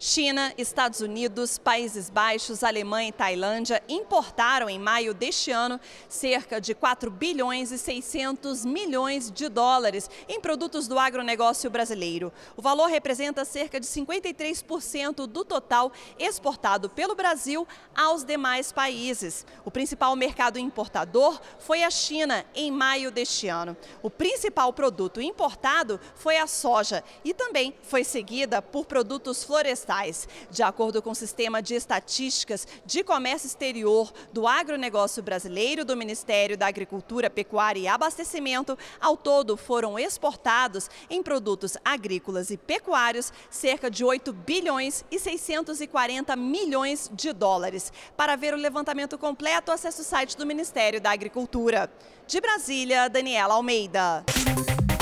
China, Estados Unidos, Países Baixos, Alemanha e Tailândia importaram em maio deste ano cerca de 4 bilhões e 600 milhões de dólares em produtos do agronegócio brasileiro. O valor representa cerca de 53% do total exportado pelo Brasil aos demais países. O principal mercado importador foi a China em maio deste ano. O principal produto importado foi a soja e também foi seguida por produtos florestais. De acordo com o Sistema de Estatísticas de Comércio Exterior do Agronegócio Brasileiro do Ministério da Agricultura, Pecuária e Abastecimento, ao todo foram exportados em produtos agrícolas e pecuários cerca de 8 bilhões e 640 milhões de dólares. Para ver o levantamento completo, acesse o site do Ministério da Agricultura. De Brasília, Daniela Almeida.